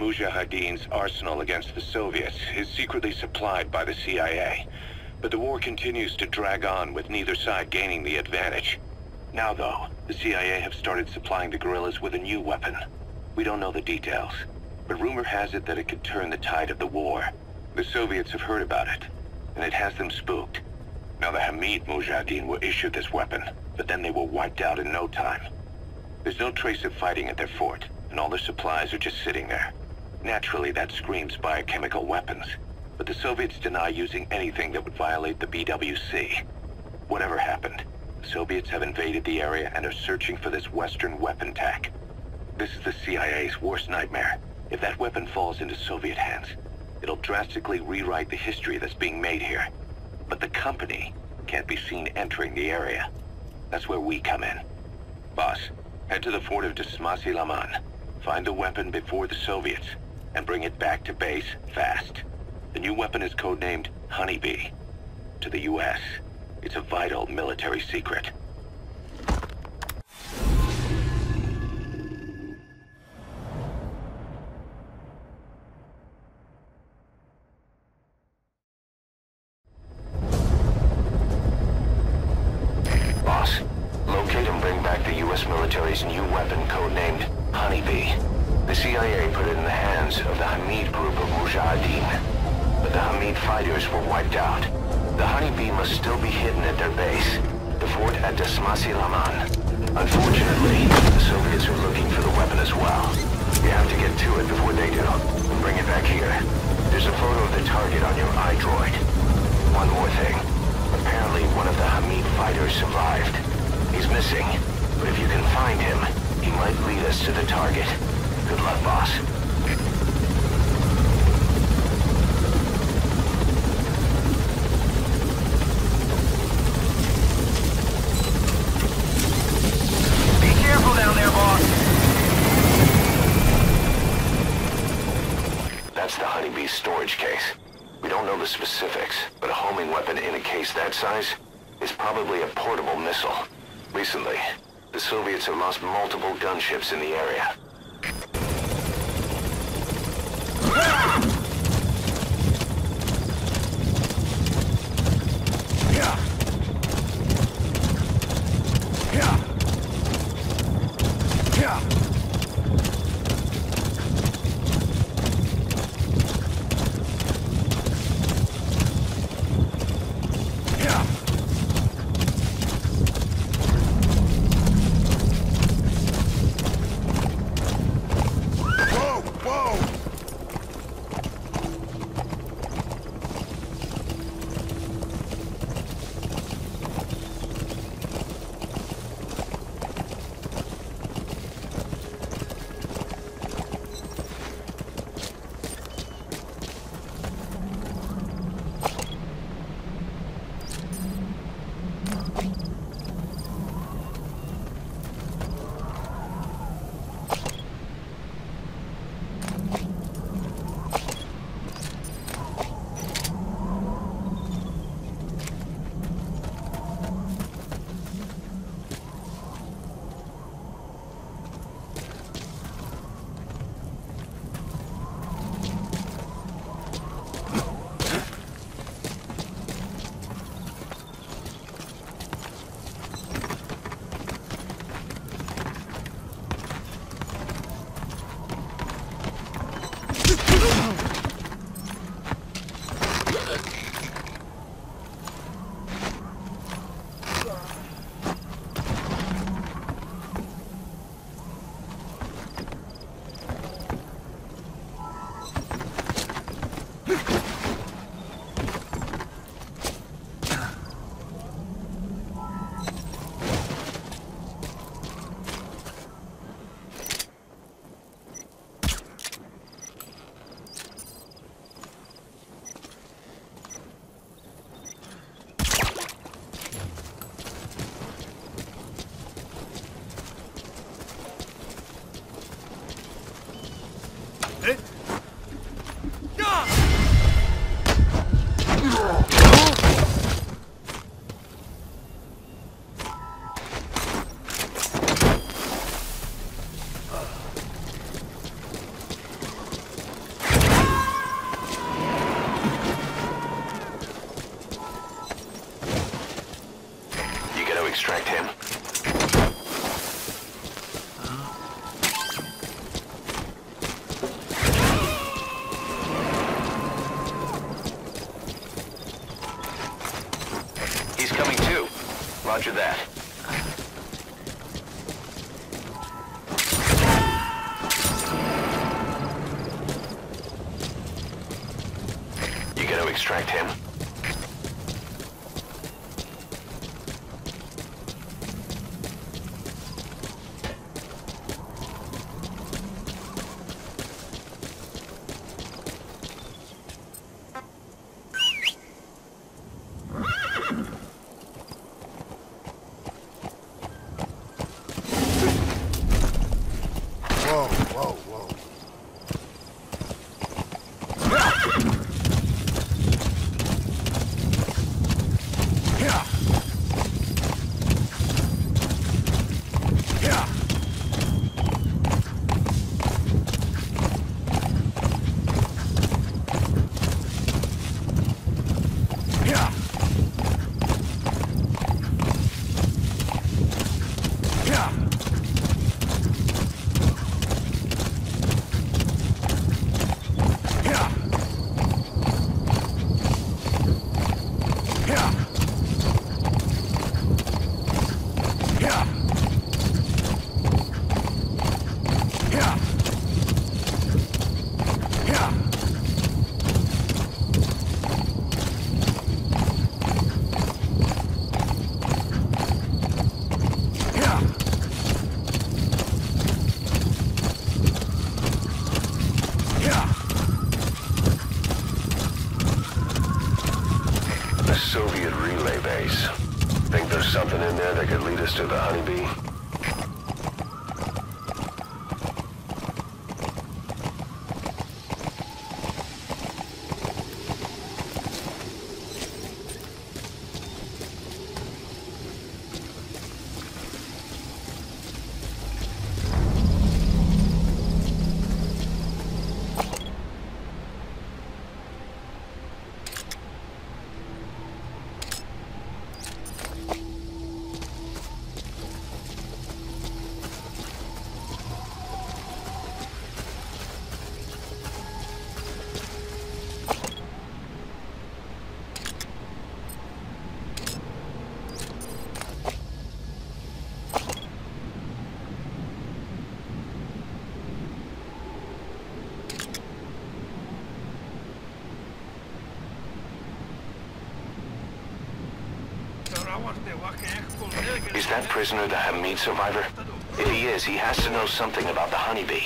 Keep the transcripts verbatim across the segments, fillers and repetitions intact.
Mujahideen's arsenal against the Soviets is secretly supplied by the C I A. But the war continues to drag on with neither side gaining the advantage. Now though, the C I A have started supplying the guerrillas with a new weapon. We don't know the details, but rumor has it that it could turn the tide of the war. The Soviets have heard about it, and it has them spooked. Now the Hamid Mujahideen were issued this weapon, but then they were wiped out in no time. There's no trace of fighting at their fort, and all their supplies are just sitting there. Naturally, that screams biochemical weapons, but the Soviets deny using anything that would violate the B W C. Whatever happened, the Soviets have invaded the area and are searching for this Western weapon tech. This is the C I A's worst nightmare. If that weapon falls into Soviet hands, it'll drastically rewrite the history that's being made here. But the company can't be seen entering the area. That's where we come in. Boss, head to the fort of Dasmasi Laman. Find the weapon before the Soviets, and bring it back to base fast. The new weapon is codenamed Honeybee. To the U S, it's a vital military secret. Boss, locate and bring back the U S military's new weapon codenamed Honeybee. The C I A put it in the hands of the Hamid group of Mujahideen, but the Hamid fighters were wiped out. The Honeybee must still be hidden at their base, the fort at Dasmasi Laman. Unfortunately, the Soviets are looking for the weapon as well. We have to get to it before they do, and bring it back here. There's a photo of the target on your iDroid. One more thing. Apparently one of the Hamid fighters survived. He's missing, but if you can find him, he might lead us to the target. Good luck, boss. Be careful down there, boss. That's the Honeybee's storage case. We don't know the specifics, but a homing weapon in a case that size is probably a portable missile. Recently, the Soviets have lost multiple gunships in the area. extract him. He's coming too. Roger that. You gonna extract him? Whoa, whoa, whoa. Yeah. Yeah. Yeah. Yeah. Yeah. Yeah. Yeah. Yeah. Yeah. Yeah. Yeah. A Soviet relay base. Think there's something in there that could lead us to the Honeybee? Is that prisoner the Hamid survivor? If he is, he has to know something about the Honeybee.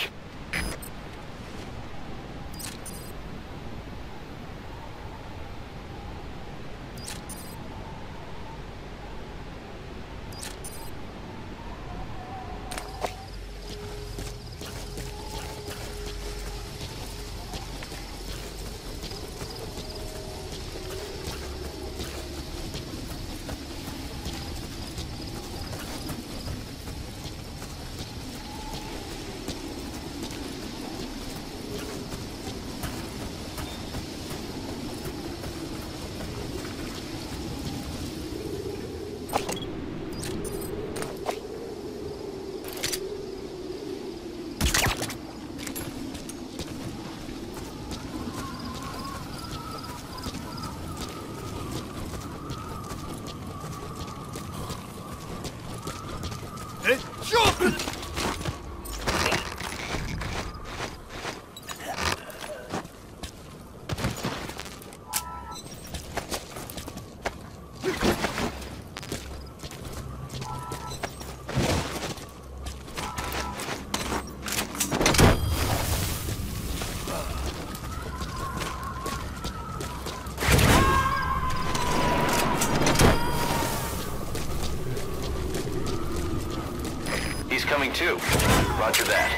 He's coming too. Roger that.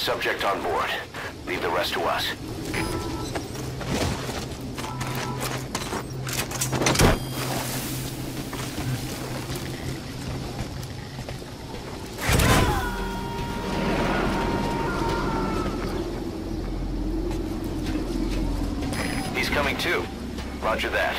subject on board. Leave the rest to us. He's coming too. Roger that.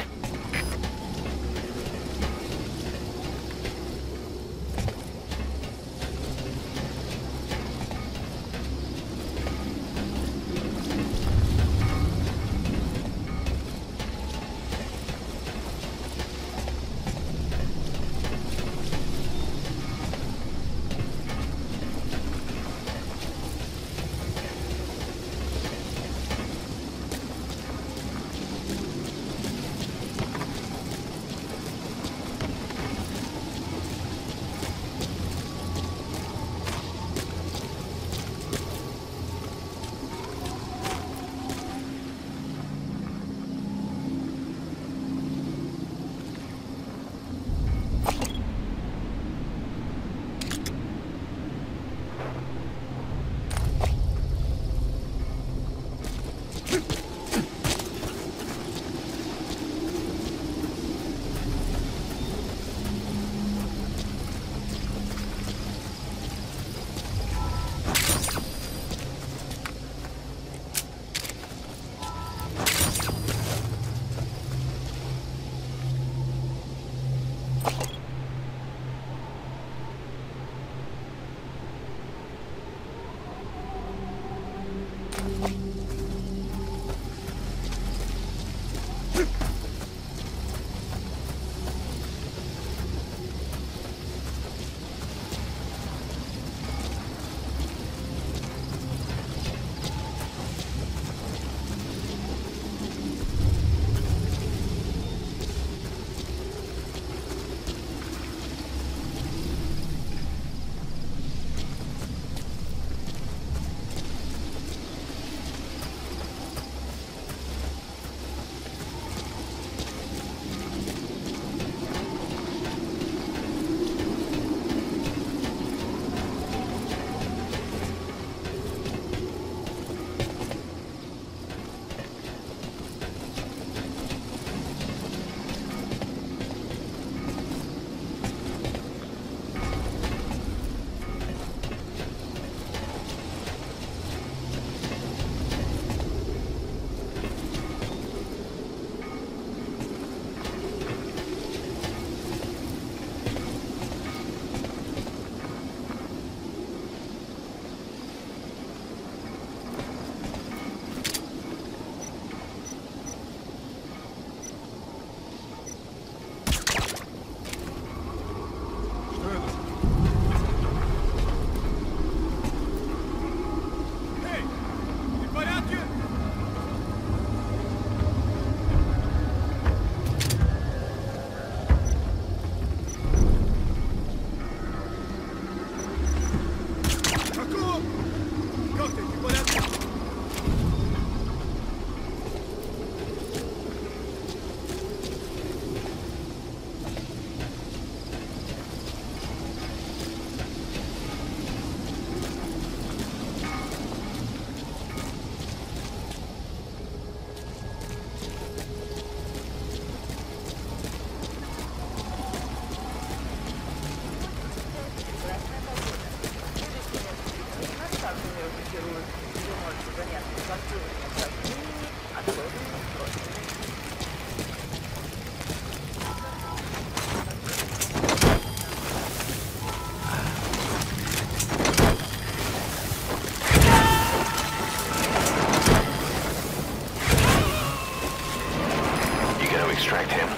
Extract him.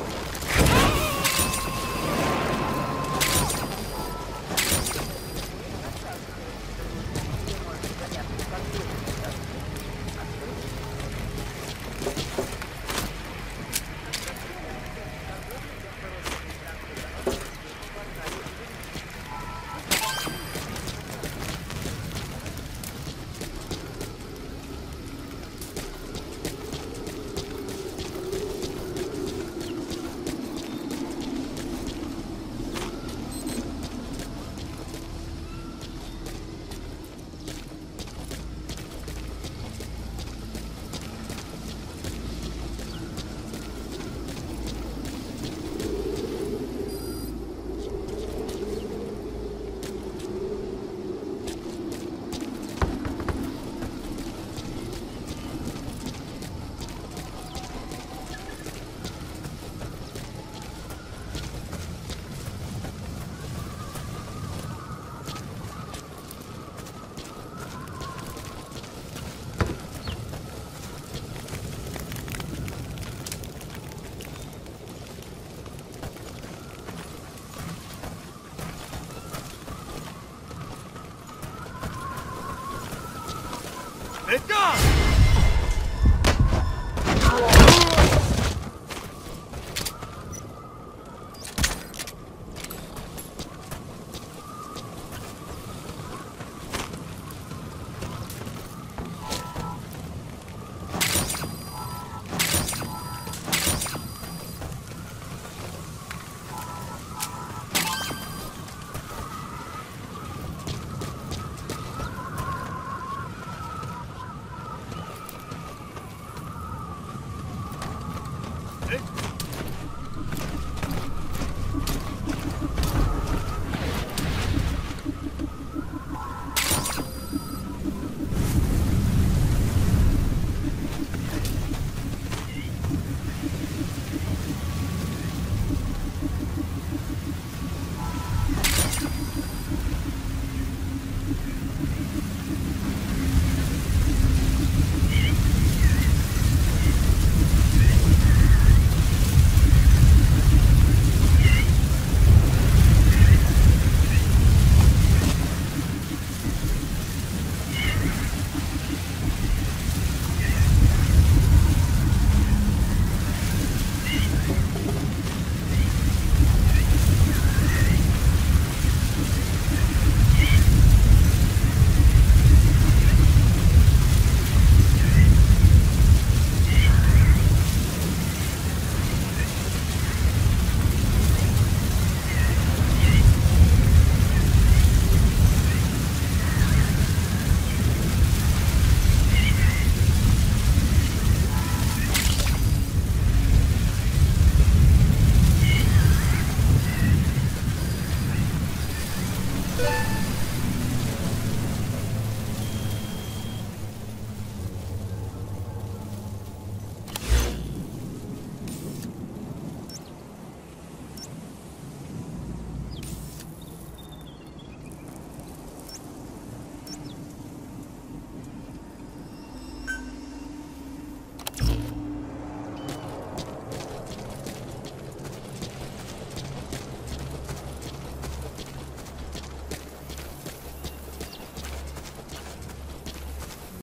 Let's go!